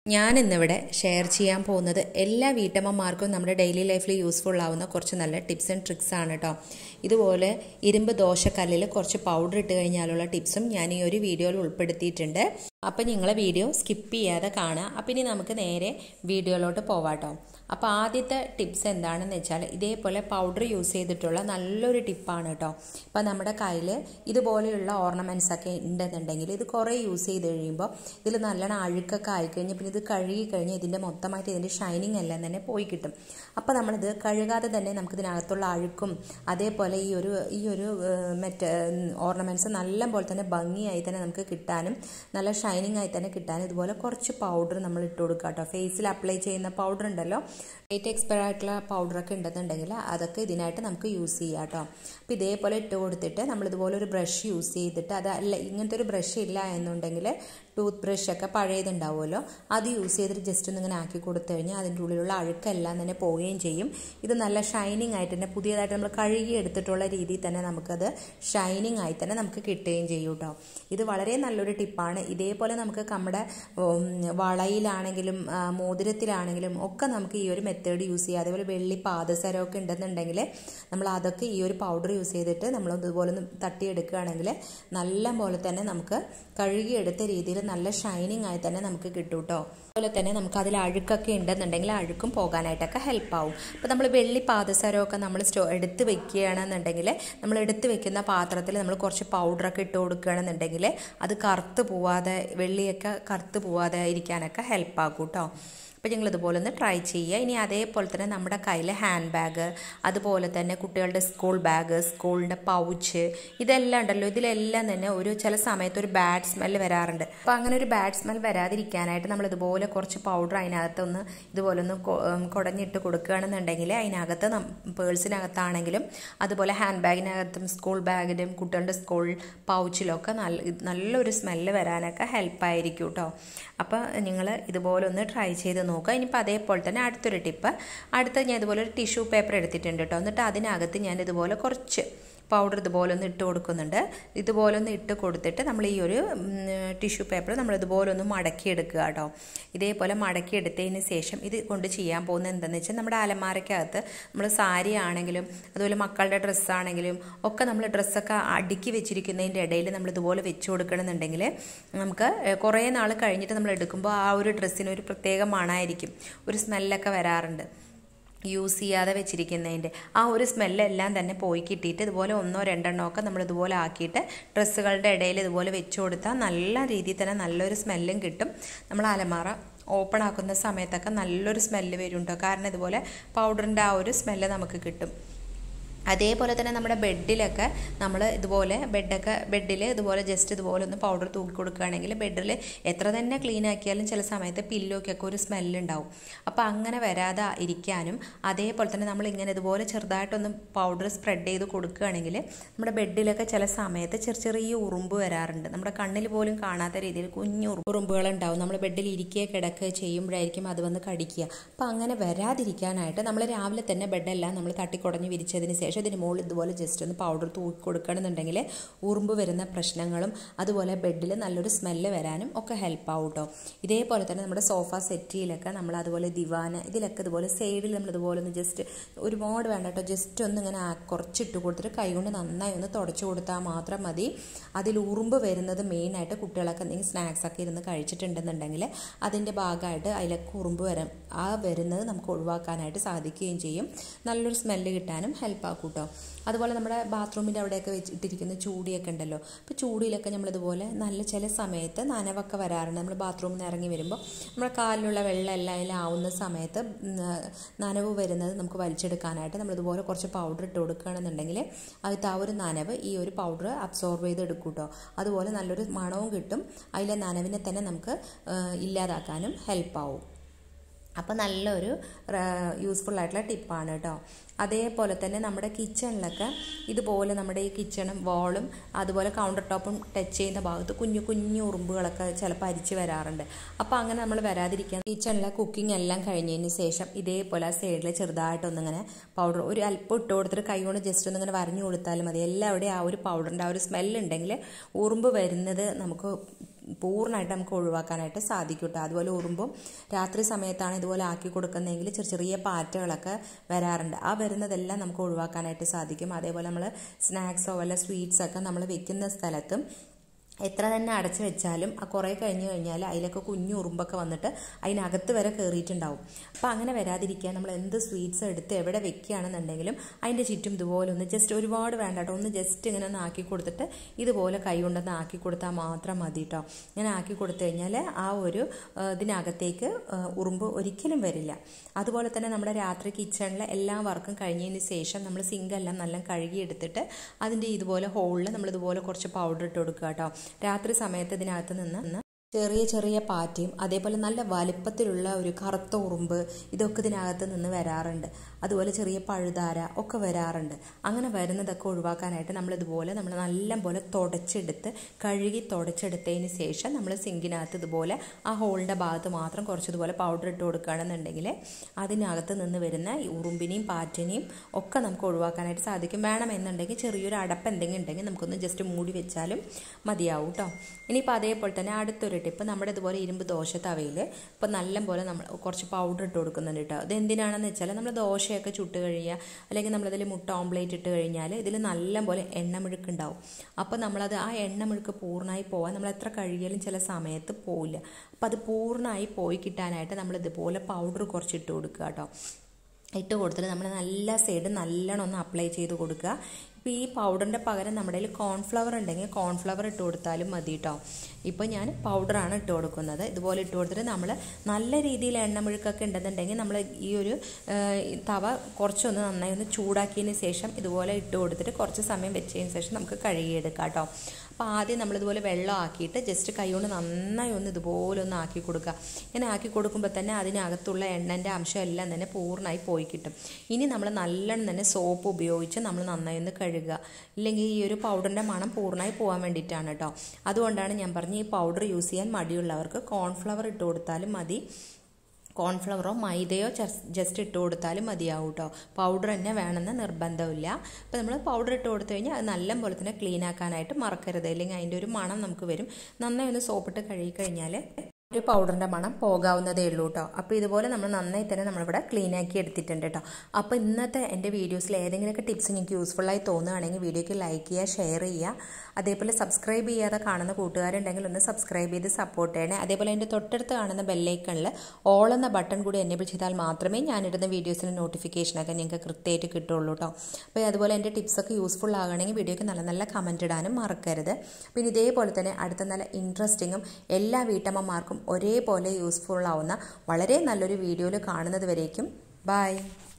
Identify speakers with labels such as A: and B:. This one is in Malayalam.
A: ഞാൻ ഇന്നിവിടെ ഷെയർ ചെയ്യാൻ പോകുന്നത് എല്ലാ വീട്ടമ്മമാർക്കും നമ്മുടെ ഡെയിലി ലൈഫിൽ യൂസ്ഫുൾ ആവുന്ന കുറച്ച് നല്ല ടിപ്സ് ആൻഡ് ട്രിക്സ് ആണ് കേട്ടോ. ഇതുപോലെ ഇരുമ്പ് ദോശക്കല്ലിൽ കുറച്ച് പൗഡർ ഇട്ട് കഴിഞ്ഞാലുള്ള ടിപ്സും ഞാൻ ഈ ഒരു വീഡിയോയിൽ ഉൾപ്പെടുത്തിയിട്ടുണ്ട്. അപ്പം നിങ്ങളെ വീഡിയോ സ്കിപ്പ് ചെയ്യാതെ കാണുക. അപ്പം ഇനി നമുക്ക് നേരെ വീഡിയോയിലോട്ട് പോവാട്ടോ. അപ്പോൾ ആദ്യത്തെ ടിപ്സ് എന്താണെന്ന് വെച്ചാൽ ഇതേപോലെ പൗഡർ യൂസ് ചെയ്തിട്ടുള്ള നല്ലൊരു ടിപ്പാണ് കേട്ടോ. ഇപ്പം നമ്മുടെ കയ്യിൽ ഇതുപോലെയുള്ള ഓർണമെൻറ്റ്സ് ഒക്കെ ഉണ്ടെന്നുണ്ടെങ്കിൽ ഇത് കുറേ യൂസ് ചെയ്ത് കഴിയുമ്പോൾ ഇതിൽ നല്ലോണം അഴുക്കൊക്കെ ആയിക്കഴിഞ്ഞാൽ പിന്നെ ഇത് കഴുകി കഴിഞ്ഞാൽ ഇതിൻ്റെ മൊത്തമായിട്ട് ഇതിൻ്റെ ഷൈനിങ് എല്ലാം തന്നെ പോയി കിട്ടും. അപ്പോൾ നമ്മളിത് കഴുകാതെ തന്നെ നമുക്കിതിനകത്തുള്ള അഴുക്കും അതേപോലെ ഈ ഒരു ഓർണമെൻറ്റ്സ് നല്ല പോലെ തന്നെ ഭംഗിയായി തന്നെ നമുക്ക് കിട്ടാനും നല്ല ഷൈനിങ് ആയി തന്നെ കിട്ടാനും ഇതുപോലെ കുറച്ച് പൗഡർ നമ്മൾ ഇട്ട് കൊടുക്കുക കേട്ടോ. ഫേസിൽ അപ്ലൈ ചെയ്യുന്ന പൗഡർ ഉണ്ടല്ലോ, ഡേറ്റ് എക്സ്പയർ ആയിട്ടുള്ള പൗഡറൊക്കെ ഉണ്ടെന്നുണ്ടെങ്കിൽ അതൊക്കെ ഇതിനായിട്ട് നമുക്ക് യൂസ് ചെയ്യാം കേട്ടോ. അപ്പോൾ ഇതേപോലെ ഇട്ട് കൊടുത്തിട്ട് നമ്മളിതുപോലെ ഒരു ബ്രഷ് യൂസ് ചെയ്തിട്ട് അതല്ല ഇങ്ങനത്തെ ഒരു ബ്രഷ് ഇല്ല എന്നുണ്ടെങ്കിൽ ടൂത്ത് ബ്രഷൊക്കെ പഴയതുണ്ടാവുമല്ലോ അത് യൂസ് ചെയ്തിട്ട് ജസ്റ്റ് ഒന്നിങ്ങനെ ആക്കി കൊടുത്തു കഴിഞ്ഞാൽ അതിൻ്റെ ഉള്ളിലുള്ള അഴുക്കെല്ലാം തന്നെ പോവുകയും ചെയ്യും. ഇത് നല്ല ഷൈനിങ് ആയിട്ട് തന്നെ പുതിയതായിട്ട് നമ്മൾ കഴുകി എടുത്തിട്ടുള്ള രീതിയിൽ തന്നെ നമുക്കത് ഷൈനിങ് ആയി തന്നെ നമുക്ക് കിട്ടുകയും ചെയ്യും കേട്ടോ. ഇത് വളരെ നല്ലൊരു ടിപ്പാണ്. ഇതേപോലെ നമുക്ക് നമ്മുടെ വളയിലാണെങ്കിലും മോതിരത്തിലാണെങ്കിലും ഒക്കെ നമുക്ക് ഈ ഒരു മെത്തേഡ് യൂസ് ചെയ്യാം. അതേപോലെ വെള്ളി പാദസരമൊക്കെ ഉണ്ടെന്നുണ്ടെങ്കിൽ നമ്മൾ അതൊക്കെ ഈ ഒരു പൗഡർ യൂസ് ചെയ്തിട്ട് നമ്മൾ ഇതുപോലെ ഒന്ന് തട്ടിയെടുക്കുകയാണെങ്കിൽ നല്ല പോലെ തന്നെ നമുക്ക് കഴുകിയെടുത്ത രീതിയിൽ നല്ല ഷൈനിങ് ആയി തന്നെ നമുക്ക് കിട്ടും കേട്ടോ. അതുപോലെ തന്നെ നമുക്ക് അതിൽ അഴുക്കൊക്കെ ഉണ്ടെന്നുണ്ടെങ്കിൽ അഴുക്കും പോകാനായിട്ടൊക്കെ ഹെൽപ്പ് ആവും. അപ്പോൾ നമ്മൾ വെള്ളി പാദസരമൊക്കെ നമ്മൾ എടുത്ത് വെക്കുകയാണെന്നുണ്ടെങ്കിൽ നമ്മൾ എടുത്ത് വെക്കുന്ന പാത്രത്തിൽ നമ്മൾ കുറച്ച് പൗഡറൊക്കെ ഇട്ട് കൊടുക്കുകയാണെന്നുണ്ടെങ്കിൽ അത് കറുത്ത് പോവാതെ വെള്ളിയൊക്കെ കറുത്ത് പോവാതെ ഇരിക്കാനൊക്കെ ഹെൽപ്പ് ആക്കും കേട്ടോ. അപ്പോൾ ഞങ്ങൾ ഇതുപോലെ ഒന്ന് ട്രൈ ചെയ്യുക. ഇനി അതേപോലെ തന്നെ നമ്മുടെ കയ്യിൽ ഹാൻഡ് ബാഗ്, അതുപോലെ തന്നെ കുട്ടികളുടെ സ്കൂൾ ബാഗ്, സ്കൂളിൻ്റെ പൗച്ച് ഇതെല്ലാം ഉണ്ടല്ലോ, ഇതിലെല്ലാം തന്നെ ചില സമയത്ത് ഒരു ബാഡ് സ്മെൽ വരാറുണ്ട്. അപ്പോൾ അങ്ങനെ ഒരു ബാഡ് സ്മെൽ വരാതിരിക്കാനായിട്ട് നമ്മൾ ഇതുപോലെ കുറച്ച് പൗഡർ അതിനകത്തൊന്ന് ഇതുപോലെ ഒന്ന് കുടഞ്ഞിട്ട് കൊടുക്കുകയാണെന്നുണ്ടെങ്കിൽ അതിനകത്ത് പേഴ്സിനകത്താണെങ്കിലും അതുപോലെ ഹാൻഡ് ബാഗിനകത്തും സ്കൂൾ ബാഗിലും കുട്ടികളുടെ സ്കൂൾ പൗച്ചിലൊക്കെ നല്ലൊരു സ്മെല്ല് വരാനൊക്കെ ഹെൽപ്പായിരിക്കും കേട്ടോ. അപ്പോൾ നിങ്ങൾ ഇതുപോലെ ഒന്ന് ട്രൈ ചെയ്ത് നോക്കുക. ഇനിയിപ്പോൾ അതേപോലെ തന്നെ അടുത്തൊരു ടിപ്പ്, ഞാൻ ഇതുപോലെ ഒരു ടിഷ്യൂ പേപ്പർ എടുത്തിട്ടുണ്ട് കേട്ടോ. എന്നിട്ട് അതിനകത്ത് ഞാൻ ഇതുപോലെ കുറച്ച് പൗഡർ ഇതുപോലെ ഒന്ന് ഇട്ട് കൊടുക്കുന്നുണ്ട്. ഇതുപോലെ ഒന്ന് ഇട്ട് കൊടുത്തിട്ട് നമ്മൾ ഈ ഒരു ടിഷ്യൂ പേപ്പർ നമ്മൾ ഇതുപോലെ ഒന്ന് മടക്കിയെടുക്കുക കേട്ടോ. ഇതേപോലെ മടക്കിയെടുത്തതിന് ശേഷം ഇത് കൊണ്ട് ചെയ്യാൻ പോകുന്നത് എന്താണെന്ന് വെച്ചാൽ നമ്മുടെ അലമാരയ്ക്കകത്ത് നമ്മൾ സാരി ആണെങ്കിലും അതുപോലെ മക്കളുടെ ഡ്രസ്സാണെങ്കിലും ഒക്കെ നമ്മൾ ഡ്രസ്സൊക്കെ അടുക്കി വെച്ചിരിക്കുന്നതിൻ്റെ ഇടയിൽ നമ്മൾ ഇതുപോലെ വെച്ച് കൊടുക്കണമെന്നുണ്ടെങ്കിൽ നമുക്ക് കുറേ നാൾ കഴിഞ്ഞിട്ട് നമ്മൾ എടുക്കുമ്പോൾ ആ ഒരു ഡ്രസ്സിന് ഒരു പ്രത്യേക മണമായിരിക്കും, ഒരു സ്മെല്ലൊക്കെ വരാറുണ്ട്. യൂസ് ചെയ്യാതെ വെച്ചിരിക്കുന്നതിൻ്റെ ആ ഒരു സ്മെല്ലെല്ലാം തന്നെ പോയി കിട്ടിയിട്ട് ഇതുപോലെ 1-2 ഒക്കെ നമ്മൾ ഇതുപോലെ ആക്കിയിട്ട് ഡ്രസ്സുകളുടെ ഇടയിൽ ഇതുപോലെ വെച്ച് കൊടുത്താൽ നല്ല രീതിയിൽ തന്നെ നല്ലൊരു സ്മെല്ലും കിട്ടും. നമ്മൾ അലമാറ ഓപ്പൺ ആക്കുന്ന സമയത്തൊക്കെ നല്ലൊരു സ്മെല്ല് വരും കേട്ടോ. കാരണം ഇതുപോലെ പൗഡറിൻ്റെ ആ ഒരു സ്മെല്ല് നമുക്ക് കിട്ടും. അതേപോലെ തന്നെ നമ്മുടെ ബെഡിലൊക്കെ നമ്മൾ ഇതുപോലെ ബെഡിൽ ഇതുപോലെ ജസ്റ്റ് ഇതുപോലെ ഒന്ന് പൗഡർ തൂക്കി കൊടുക്കുകയാണെങ്കിൽ ബെഡിൽ എത്ര തന്നെ ക്ലീൻ ആക്കിയാലും ചില സമയത്ത് പില്ലോക്കൊക്കെ ഒരു സ്മെല്ലുണ്ടാവും. അപ്പോൾ അങ്ങനെ വരാതെ ഇരിക്കാനും അതേപോലെ തന്നെ നമ്മൾ ഇങ്ങനെ ഇതുപോലെ ചെറുതായിട്ടൊന്ന് പൗഡർ സ്പ്രെഡ് ചെയ്ത് കൊടുക്കുകയാണെങ്കിൽ നമ്മുടെ ബെഡിലൊക്കെ ചില സമയത്ത് ചെറിയ ഉറുമ്പ് വരാറുണ്ട്. നമ്മുടെ കണ്ണിൽ പോലും കാണാത്ത രീതിയിൽ കുഞ്ഞു ഉറുമ്പുകളുണ്ടാവും. നമ്മൾ ബെഡിൽ ഇരിക്കുക കിടക്കുക ചെയ്യുമ്പോഴായിരിക്കും അത് വന്ന് കടിക്കുക. അപ്പോൾ അങ്ങനെ വരാതിരിക്കാനായിട്ട് നമ്മൾ രാവിലെ തന്നെ ബെഡെല്ലാം നമ്മൾ തട്ടിക്കുടഞ്ഞ് വിരിച്ചതിന് ശേഷം ഇതിന് മുകളിൽ ഇതുപോലെ ജസ്റ്റ് ഒന്ന് പൗഡർ തൂക്കി കൊടുക്കണമെന്നുണ്ടെങ്കിൽ ഉറുമ്പ് വരുന്ന പ്രശ്നങ്ങളും അതുപോലെ ബെഡിൽ നല്ലൊരു സ്മെല്ല് വരാനും ഒക്കെ ഹെൽപ്പ് ആവും കേട്ടോ. ഇതേപോലെ തന്നെ നമ്മുടെ സോഫ സെറ്റിയിലൊക്കെ നമ്മൾ അതുപോലെ ദിവാന് ഇതിലൊക്കെ ഇതുപോലെ സൈഡിൽ നമ്മൾ ഇതുപോലെ ഒന്ന് ജസ്റ്റ് ഒരുപാട് വേണ്ട കേട്ടോ, ജസ്റ്റ് ഒന്ന് ഇങ്ങനെ കുറച്ചിട്ട് കൊടുത്തിട്ട് കൈകൊണ്ട് നന്നായി ഒന്ന് തുടച്ചു കൊടുത്താൽ മാത്രം മതി. അതിൽ ഉറുമ്പ് വരുന്നത് മെയിനായിട്ട് കുട്ടികളൊക്കെ എന്തെങ്കിലും സ്നാക്സൊക്കെ ഇരുന്ന് കഴിച്ചിട്ടുണ്ടെന്നുണ്ടെങ്കിൽ അതിൻ്റെ ഭാഗമായിട്ട് അതിലൊക്കെ ഉറുമ്പ് വരുന്നത് നമുക്ക് ഒഴിവാക്കാനായിട്ട് സാധിക്കുകയും ചെയ്യും. നല്ലൊരു സ്മെല്ല് കിട്ടാനും ഹെൽപ്പ് ആക്കും കേട്ടോ. അതുപോലെ നമ്മുടെ ബാത്റൂമിൻ്റെ അവിടെയൊക്കെ വെച്ചിട്ടിരിക്കുന്ന ചൂടിയൊക്കെ ഉണ്ടല്ലോ, അപ്പോൾ ചൂടിയിലൊക്കെ നമ്മളിതുപോലെ നല്ല ചില സമയത്ത് നനവൊക്കെ വരാറുണ്ട്. നമ്മൾ ബാത്റൂമിൽ നിന്ന് ഇറങ്ങി വരുമ്പോൾ നമ്മുടെ കാലിലുള്ള വെള്ളം എല്ലാം ആവുന്ന സമയത്ത് നനവ് വരുന്നത് നമുക്ക് വലിച്ചെടുക്കാനായിട്ട് നമ്മളിതുപോലെ കുറച്ച് പൗഡർ ഇട്ട് കൊടുക്കുകയാണെന്നുണ്ടെങ്കിൽ അതിൽ ആ ഒരു നനവ് ഈ ഒരു പൗഡർ അബ്സോർബ് ചെയ്ത് എടുക്കും കേട്ടോ. അതുപോലെ നല്ലൊരു മണവും കിട്ടും. അതിലെ നനവിനെ തന്നെ നമുക്ക് ഇല്ലാതാക്കാനും ഹെൽപ്പാവും. അപ്പോൾ നല്ലൊരു യൂസ്ഫുൾ ആയിട്ടുള്ള ടിപ്പാണ് കേട്ടോ. അതേപോലെ തന്നെ നമ്മുടെ കിച്ചണിലൊക്കെ ഇതുപോലെ നമ്മുടെ ഈ കിച്ചണും വാളും അതുപോലെ കൗണ്ടർ ടോപ്പും ടച്ച് ചെയ്യുന്ന ഭാഗത്ത് കുഞ്ഞു ഉറുമ്പുകളൊക്കെ ചിലപ്പോൾ അരിച്ച് വരാറുണ്ട്. അപ്പോൾ അങ്ങനെ നമ്മൾ വരാതിരിക്കാൻ കിച്ചണിലെ കുക്കിംഗ് എല്ലാം കഴിഞ്ഞതിന് ശേഷം ഇതേപോലെ ആ സൈഡിൽ ചെറുതായിട്ടൊന്നിങ്ങനെ പൗഡർ ഒരു അല്പം ഇട്ട് കൊടുത്തിട്ട് കൈ കൊണ്ട് ജസ്റ്റ് ഒന്നിങ്ങനെ വരഞ്ഞു കൊടുത്താലും മതി. എല്ലാവിടെയും ആ ഒരു പൗഡറിൻ്റെ ആ ഒരു സ്മെല്ലുണ്ടെങ്കിൽ ഉറുമ്പ് വരുന്നത് നമുക്ക് പൂർണ്ണമായിട്ട് നമുക്ക് ഒഴിവാക്കാനായിട്ട് സാധിക്കും കേട്ടോ. അതുപോലെ ഉറുമ്പും രാത്രി സമയത്താണ് ഇതുപോലെ ആക്കി കൊടുക്കുന്നതെങ്കിൽ ചെറിയ പാറ്റകളൊക്കെ വരാറുണ്ട്. ആ വരുന്നതെല്ലാം നമുക്ക് ഒഴിവാക്കാനായിട്ട് സാധിക്കും. അതേപോലെ നമ്മൾ സ്നാക്സോ വല്ല സ്വീറ്റ്സൊക്കെ നമ്മൾ വെക്കുന്ന സ്ഥലത്തും എത്ര തന്നെ അടച്ചു വെച്ചാലും ആ കുറേ കഴിഞ്ഞ് കഴിഞ്ഞാൽ അതിലൊക്കെ കുഞ്ഞു ഉറുമ്പൊക്കെ വന്നിട്ട് അതിനകത്ത് വരെ കയറിയിട്ടുണ്ടാവും. അപ്പോൾ അങ്ങനെ വരാതിരിക്കാൻ നമ്മൾ എന്ത് സ്വീറ്റ്സ് എടുത്ത് എവിടെ വെക്കുകയാണെന്നുണ്ടെങ്കിലും അതിൻ്റെ ചുറ്റും ഇതുപോലെ ഒന്ന് ജസ്റ്റ് ഒരുപാട് വേണ്ട കേട്ടോ, ഒന്ന് ജസ്റ്റ് ഇങ്ങനെ ഒന്ന് ആക്കി കൊടുത്തിട്ട് ഇതുപോലെ കൈ കൊണ്ടൊന്ന് ആക്കി കൊടുത്താൽ മാത്രം മതി കേട്ടോ. ഇങ്ങനെ ആക്കി കൊടുത്തു കഴിഞ്ഞാൽ ആ ഒരു ഇതിനകത്തേക്ക് ഉറുമ്പ് ഒരിക്കലും വരില്ല. അതുപോലെ തന്നെ നമ്മുടെ രാത്രി കിച്ചണിലെ എല്ലാ വർക്കും കഴിഞ്ഞതിന് ശേഷം നമ്മൾ സിങ്കെല്ലാം നല്ല കഴുകിയെടുത്തിട്ട് അതിൻ്റെ ഇതുപോലെ ഹോളിൽ നമ്മളിതുപോലെ കുറച്ച് പൗഡർ ഇട്ട് കൊടുക്കുക കേട്ടോ. രാത്രി സമയത്ത് ഇതിനകത്ത് നിന്ന് ചെറിയ പാറ്റയും അതേപോലെ നല്ല വലിപ്പത്തിലുള്ള ഒരു കറുത്ത ഉറുമ്പ് ഇതൊക്കെ ഇതിനകത്ത് നിന്ന് വരാറുണ്ട്. അതുപോലെ ചെറിയ പഴുതാര ഒക്കെ വരാറുണ്ട്. അങ്ങനെ വരുന്നതൊക്കെ ഒഴിവാക്കാനായിട്ട് നമ്മളിതുപോലെ നമ്മൾ നല്ലപോലെ കഴുകി തുടച്ചെടുത്തതിന് ശേഷം നമ്മൾ സിങ്കിനകത്ത് ഇതുപോലെ ആ ഹോളിൻ്റെ ഭാഗത്ത് മാത്രം കുറച്ചിതുപോലെ പൗഡർ ഇട്ട് കൊടുക്കുകയാണെന്നുണ്ടെങ്കിൽ അതിനകത്ത് നിന്ന് വരുന്ന ഈ ഉറുമ്പിനെയും പാറ്റനെയും ഒക്കെ നമുക്ക് ഒഴിവാക്കാനായിട്ട് സാധിക്കും. വേണമെന്നുണ്ടെങ്കിൽ ചെറിയൊരു അടപ്പ് എന്തെങ്കിലും ഉണ്ടെങ്കിൽ നമുക്കൊന്ന് ജസ്റ്റ് മൂടി വെച്ചാലും മതിയാവും കേട്ടോ. ഇനിയിപ്പോൾ അതേപോലെ തന്നെ അടുത്തൊരു ടിപ്പ്, നമ്മുടെ ഇതുപോലെ ഇരുമ്പ് ദോശ തവയിൽ ഇപ്പോൾ നല്ലപോലെ നമ്മൾ കുറച്ച് പൗഡർ ഇട്ട് കൊടുക്കുന്നുണ്ട് കേട്ടോ. ഇത് എന്തിനാണെന്ന് വെച്ചാൽ നമ്മൾ ദോശയൊക്കെ ചുട്ട് കഴിയുക അല്ലെങ്കിൽ നമ്മളതിൽ മുട്ട ഓംപ്ലേറ്റ് ഇട്ട് കഴിഞ്ഞാൽ ഇതിൽ നല്ലപോലെ എണ്ണമിഴുക്കുണ്ടാവും. അപ്പോൾ നമ്മളത് ആ എണ്ണമിഴുക്ക് പൂർണ്ണമായി പോകാൻ നമ്മൾ എത്ര കഴുകിയാലും ചില സമയത്ത് പോവില്ല. അപ്പോൾ അത് പൂർണ്ണമായി പോയി കിട്ടാനായിട്ട് നമ്മൾ ഇതുപോലെ പൗഡർ കുറച്ച് ഇട്ട് കൊടുക്കുക കേട്ടോ. ഇട്ട് കൊടുത്തിട്ട് നമ്മൾ നല്ല സൈഡ് നല്ലോണം ഒന്ന് അപ്ലൈ ചെയ്ത് കൊടുക്കുക. ഇപ്പോൾ ഈ പൗഡറിൻ്റെ പകരം നമ്മുടെ കയ്യിൽ കോൺഫ്ലവർ ഉണ്ടെങ്കിൽ കോൺഫ്ലവർ ഇട്ട് കൊടുത്താലും മതി കേട്ടോ. ഇപ്പോൾ ഞാൻ പൗഡറാണ് ഇട്ട് കൊടുക്കുന്നത്. ഇതുപോലെ ഇട്ട് കൊടുത്തിട്ട് നമ്മൾ നല്ല രീതിയിൽ എണ്ണമുഴുക്കൊക്കെ ഉണ്ടെന്നുണ്ടെങ്കിൽ നമ്മൾ ഈ ഒരു തവ കുറച്ചൊന്ന് നന്നായി ഒന്ന് ചൂടാക്കിയതിന് ശേഷം ഇതുപോലെ ഇട്ട് കൊടുത്തിട്ട് കുറച്ച് സമയം വെച്ചതിന് ശേഷം നമുക്ക് കഴുകിയെടുക്കാം കേട്ടോ. അപ്പോൾ ആദ്യം നമ്മളിതുപോലെ വെള്ളം ആക്കിയിട്ട് ജസ്റ്റ് കൈ കൊണ്ട് നന്നായി ഒന്ന് ഇതുപോലെ ഒന്ന് ആക്കി കൊടുക്കുക. ഇങ്ങനെ ആക്കി കൊടുക്കുമ്പോൾ തന്നെ അതിനകത്തുള്ള എണ്ണൻ്റെ അംശം എല്ലാം തന്നെ പൂർണ്ണമായി പോയി കിട്ടും. ഇനി നമ്മൾ നല്ലോണം തന്നെ സോപ്പ് ഉപയോഗിച്ച് നമ്മൾ നന്നായി ഒന്ന് കഴുകുക. ഇല്ലെങ്കിൽ ഈ ഒരു പൗഡറിൻ്റെ മണം പൂർണ്ണമായി പോകാൻ വേണ്ടിയിട്ടാണ് കേട്ടോ. അതുകൊണ്ടാണ് ഞാൻ പറഞ്ഞത് ഈ പൗഡർ യൂസ് ചെയ്യാൻ മടിയുള്ളവർക്ക് കോൺഫ്ലവർ ഇട്ട് കൊടുത്താലും മതി. കോൺഫ്ലവറോ മൈദയോ ജസ്റ്റ് ഇട്ട് കൊടുത്താലും മതിയാവും കേട്ടോ. പൗഡർ തന്നെ വേണമെന്ന് നിർബന്ധമില്ല. അപ്പോൾ നമ്മൾ പൗഡർ ഇട്ട് കൊടുത്തു കഴിഞ്ഞാൽ അത് നല്ല പോലെ തന്നെ ക്ലീൻ ആക്കാനായിട്ട് മറക്കരുത്. അല്ലെങ്കിൽ അതിൻ്റെ ഒരു മണം നമുക്ക് വരും. നന്നായി ഒന്ന് സോപ്പിട്ട് കഴുകി കഴിഞ്ഞാൽ ഒരു പൗഡറിൻ്റെ മണം പോകാവുന്നതേ ഉള്ളൂ കേട്ടോ. അപ്പോൾ ഇതുപോലെ നമ്മൾ നന്നായി തന്നെ നമ്മളിവിടെ ക്ലീൻ ആക്കി എടുത്തിട്ടുണ്ട് കേട്ടോ. അപ്പോൾ ഇന്നത്തെ എൻ്റെ വീഡിയോസിൽ ഏതെങ്കിലുമൊക്കെ ടിപ്സ് നിങ്ങൾക്ക് യൂസ്ഫുള്ളായി തോന്നുകയാണെങ്കിൽ വീഡിയോയ്ക്ക് ലൈക്ക് ചെയ്യുക, ഷെയർ ചെയ്യുക. അതേപോലെ സബ്സ്ക്രൈബ് ചെയ്യാതെ കാണുന്ന കൂട്ടുകാരുണ്ടെങ്കിൽ ഒന്ന് സബ്സ്ക്രൈബ് ചെയ്ത് സപ്പോർട്ട് ചെയ്യണേ. അതേപോലെ എൻ്റെ തൊട്ടടുത്ത് കാണുന്ന ബെല്ലൈക്കണിൽ ഓൾ എന്ന ബട്ടൺ കൂടി എനേബിൾ ചെയ്താൽ മാത്രമേ ഞാനിടുന്ന വീഡിയോസിൻ്റെ നോട്ടിഫിക്കേഷനൊക്കെ നിങ്ങൾക്ക് കൃത്യമായിട്ട് കിട്ടുള്ളൂ കേട്ടോ. അപ്പോൾ അതുപോലെ എൻ്റെ ടിപ്സൊക്കെ യൂസ്ഫുൾ ആകുകയാണെങ്കിൽ വീഡിയോയ്ക്ക് നല്ല നല്ല കമൻറ്റ് ഇടാനും മറക്കരുത്. പിന്നെ ഇതേപോലെ തന്നെ അടുത്ത നല്ല ഇൻട്രസ്റ്റിങ്ങും എല്ലാ വീട്ടമ്മമാർക്കും ഒരേപോലെ യൂസ്ഫുൾ ആവുന്ന വളരെ നല്ലൊരു വീഡിയോയിൽ കാണുന്നത് വരേക്കും ബൈ.